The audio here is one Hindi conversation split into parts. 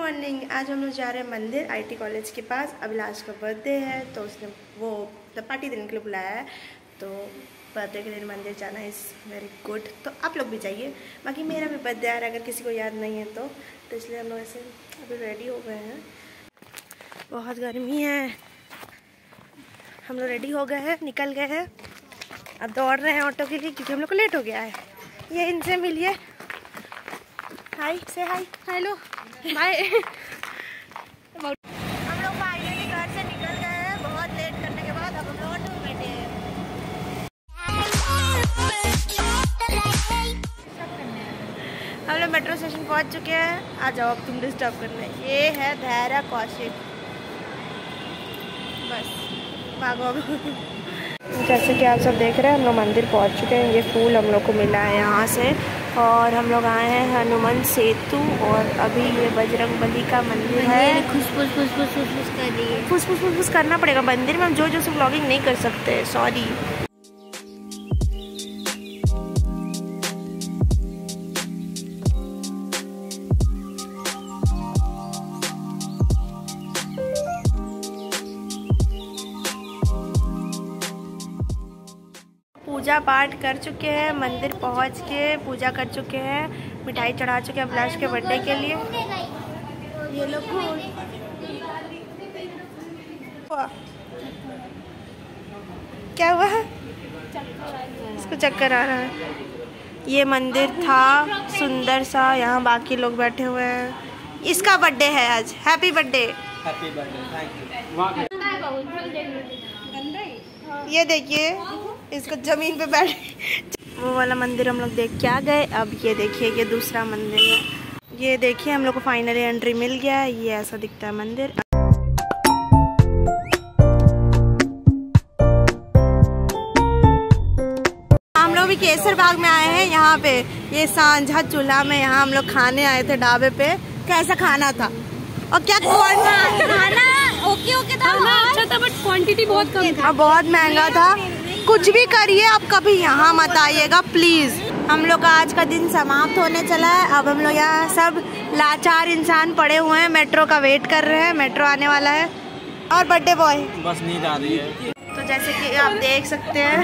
मॉर्निंग। आज हम लोग जा रहे हैं मंदिर आईटी कॉलेज के पास। अभिलाष का बर्थडे है तो उसने वो पार्टी देने के लिए बुलाया है, तो बर्थडे के दिन मंदिर जाना इज़ वेरी गुड। तो आप लोग भी जाइए। बाकी मेरा भी बर्थडे आ रहा है, अगर किसी को याद नहीं है तो इसलिए हम लोग ऐसे अभी रेडी हो गए हैं। बहुत गर्मी है, हम लोग रेडी हो गए हैं, निकल गए हैं। अब दौड़ रहे हैं ऑटो के लिए क्योंकि हम लोग को लेट हो गया है। ये इनसे मिलिए, हाय से हाय, हेलो बाय। हम लोग फाइनली घर से निकल गए हैं बहुत लेट करने के बाद। अब हम लोग ऑटो में बैठे हैं। हम लोग मेट्रो स्टेशन पहुंच चुके हैं। आ जाओ, अब तुम डिस्टर्ब करने। ये है धैर्य कौशिक, बस भागो। जैसे कि आप सब देख रहे हैं हम लोग मंदिर पहुंच चुके हैं। ये फूल हम लोग को मिला है यहाँ से, और हम लोग आए हैं हनुमान सेतु। और अभी ये बजरंगबली का मंदिर है। फुसफुस कर रही है। फुसफुस करना पड़ेगा मंदिर में, हम जो से व्लॉगिंग नहीं कर सकते, सॉरी। पूजा पाठ कर चुके हैं, मंदिर पहुंच के पूजा कर चुके हैं, मिठाई चढ़ा चुके हैं अभिलाष के बर्थडे के लिए। ये लोग क्या हुआ? इसको चक्कर आ रहा है। ये मंदिर था सुंदर सा, यहाँ बाकी लोग बैठे हुए हैं। इसका बर्थडे है आज, happy birthday. Happy birthday, thank you. ये देखिए इसको जमीन पे बैठ। वो वाला मंदिर हम लोग देख के आ गए। अब ये देखिए ये दूसरा मंदिर है। ये देखिए हम लोग को फाइनली एंट्री मिल गया है। ये ऐसा दिखता है मंदिर। हम लोग भी केसर बाग में आए हैं। यहाँ पे ये सांझा चूल्हा में यहाँ हम लोग खाने आए थे ढाबे पे। कैसा खाना था और क्या खाना ओके था, अच्छा था, बट क्वांटिटी बहुत कम था, बहुत महंगा था। कुछ भी करिए आप कभी यहाँ मत आइएगा प्लीज। हम लोग का आज का दिन समाप्त होने चला है। अब हम लोग यहाँ सब लाचार इंसान पड़े हुए हैं, मेट्रो का वेट कर रहे हैं। मेट्रो आने वाला है। और बर्थडे बॉय बस नींद आ रही है। तो जैसे कि आप देख सकते हैं,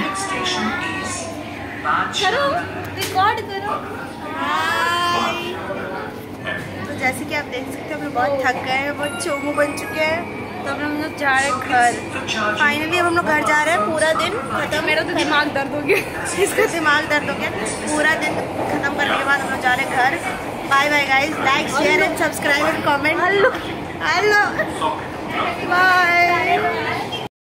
करो रिकॉर्ड करो। तो जैसे कि आप देख सकते हैं हम लोग बहुत थक गए हैं, बहुत चोमू बन चुके हैं। तो अब हम लोग जा रहे हैं घर। फाइनली अब हम लोग घर जा रहे हैं। पूरा दिन खत्म, मेरा तो दिमाग दर्द हो गया। इसका दिमाग दर्द हो गया। पूरा दिन खत्म करने के बाद हम लोग जा रहे हैं घर। Bye bye guys, like share and subscribe and comment. Hello hello bye.